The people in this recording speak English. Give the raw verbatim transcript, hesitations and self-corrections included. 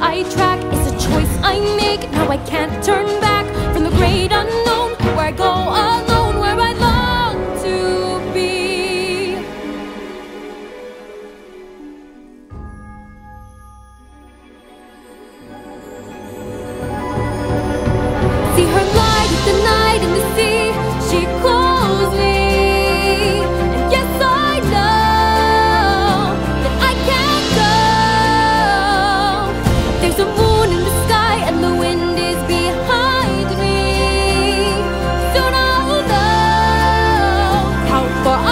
I track. It's a choice I make, now I can't turn back. From the great unknown, where I go alone, where I long to be. See her glide with the night in the sea. She calls me, and yes, I know that I can't go. There's a moon in the sky, and the wind is behind me. Soon I'll know how far